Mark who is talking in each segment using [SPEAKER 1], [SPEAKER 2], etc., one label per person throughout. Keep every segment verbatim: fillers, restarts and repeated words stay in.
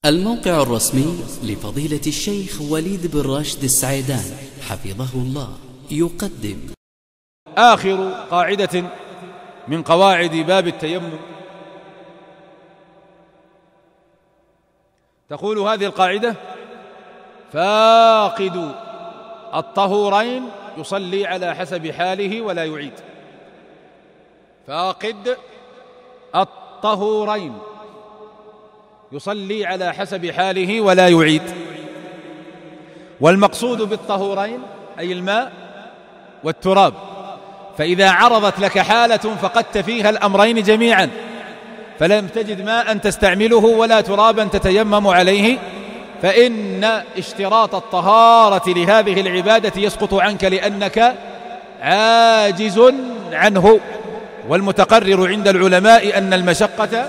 [SPEAKER 1] الموقع الرسمي لفضيلة الشيخ وليد بن راشد السعيدان حفظه الله يقدم
[SPEAKER 2] آخر قاعدة من قواعد باب التيمم. تقول هذه القاعدة: فاقد الطهورين يصلي على حسب حاله ولا يعيد. فاقد الطهورين يصلي على حسب حاله ولا يعيد. والمقصود بالطهورين أي الماء والتراب، فإذا عرضت لك حالة فقدت فيها الأمرين جميعا فلم تجد ماء تستعمله ولا ترابا تتيمم عليه، فإن اشتراط الطهارة لهذه العبادة يسقط عنك لأنك عاجز عنه. والمتقرر عند العلماء أن المشقة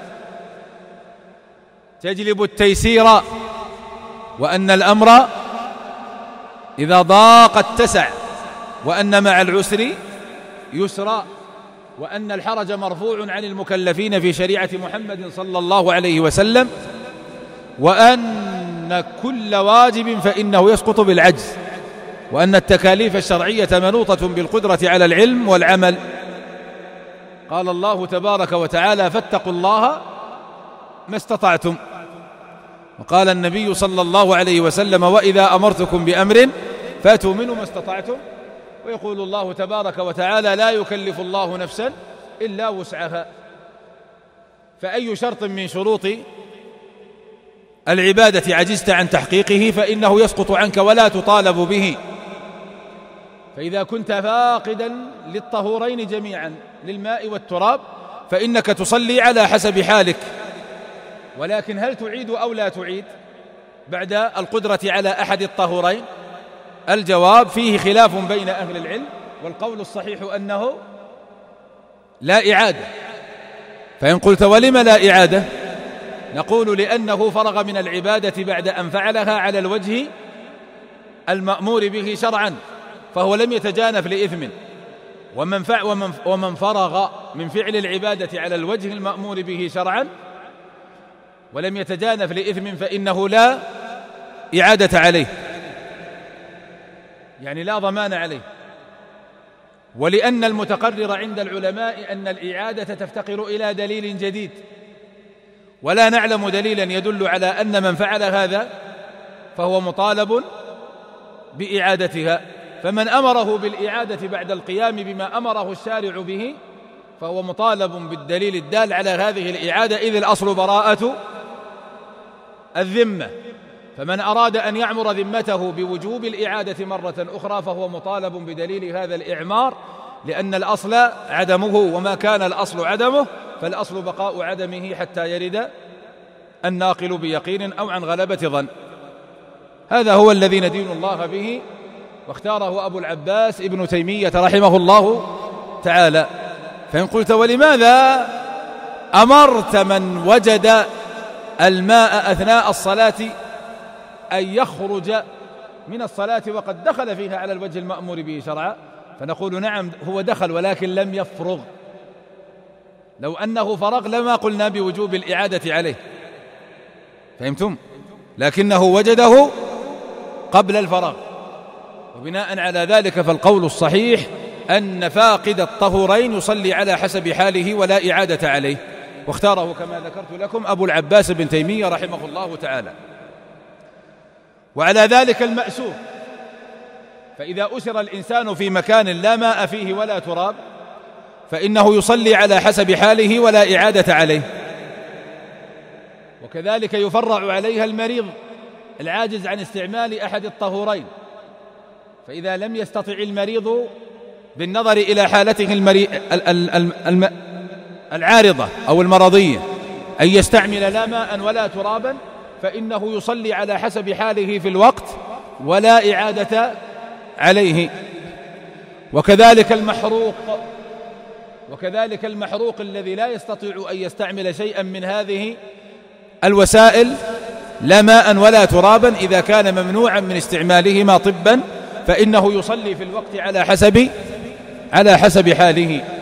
[SPEAKER 2] تجلب التيسير، وأن الأمر إذا ضاق اتسع، وأن مع العسر يسرا، وأن الحرج مرفوع عن المكلفين في شريعة محمد صلى الله عليه وسلم، وأن كل واجب فإنه يسقط بالعجز، وأن التكاليف الشرعية منوطة بالقدرة على العلم والعمل. قال الله تبارك وتعالى: فاتقوا الله ما استطعتم. وقال النبي صلى الله عليه وسلم: وإذا أمرتكم بأمر فأتوا منه ما استطعتم. ويقول الله تبارك وتعالى: لا يكلف الله نفسا إلا وسعها. فأي شرط من شروط العبادة عجزت عن تحقيقه فإنه يسقط عنك ولا تطالب به. فإذا كنت فاقدا للطهورين جميعا للماء والتراب فإنك تصلي على حسب حالك. ولكن هل تعيد أو لا تعيد بعد القدرة على أحد الطهورين؟ الجواب فيه خلاف بين أهل العلم، والقول الصحيح أنه لا إعادة. فإن قلت ولم لا إعادة؟ نقول لأنه فرغ من العبادة بعد أن فعلها على الوجه المأمور به شرعا، فهو لم يتجانف لإثم. ومن, فع ومن, ومن فرغ من فعل العبادة على الوجه المأمور به شرعا ولم يتجانف لإثم فإنه لا إعادة عليه، يعني لا ضمان عليه. ولأن المتقرر عند العلماء أن الإعادة تفتقر إلى دليل جديد، ولا نعلم دليلا يدل على أن من فعل هذا فهو مطالب بإعادتها. فمن أمره بالإعادة بعد القيام بما أمره الشارع به فهو مطالب بالدليل الدال على هذه الإعادة، إذ الأصل براءة الذمة. فمن أراد أن يعمر ذمته بوجوب الإعادة مرة أخرى فهو مطالب بدليل هذا الإعمار، لأن الأصل عدمه، وما كان الأصل عدمه فالأصل بقاء عدمه حتى يرد الناقل بيقين أو عن غلبة ظن. هذا هو الذي ندين الله به، واختاره أبو العباس ابن تيمية رحمه الله تعالى. فإن قلت ولماذا أمرت من وجد الماء أثناء الصلاة أن يخرج من الصلاة وقد دخل فيها على الوجه المأمور به شرعا؟ فنقول نعم، هو دخل ولكن لم يفرغ. لو أنه فرغ لما قلنا بوجوب الإعادة عليه، فهمتم؟ لكنه وجده قبل الفراغ، وبناء على ذلك فالقول الصحيح أن فاقد الطهورين يصلي على حسب حاله ولا إعادة عليه، واختاره كما ذكرت لكم أبو العباس بن تيمية رحمه الله تعالى. وعلى ذلك المأسور، فإذا أسر الإنسان في مكان لا ماء فيه ولا تراب فإنه يصلي على حسب حاله ولا إعادة عليه. وكذلك يفرع عليها المريض العاجز عن استعمال أحد الطهورين، فإذا لم يستطع المريض بالنظر إلى حالته المري... الم... العارضة أو المرضية أن يستعمل لا ماء ولا ترابا فإنه يصلي على حسب حاله في الوقت ولا إعادة عليه. وكذلك المحروق وكذلك المحروق الذي لا يستطيع أن يستعمل شيئا من هذه الوسائل لا ماء ولا ترابا، إذا كان ممنوعا من استعمالهما طبا فإنه يصلي في الوقت على حسب على حسب حاله.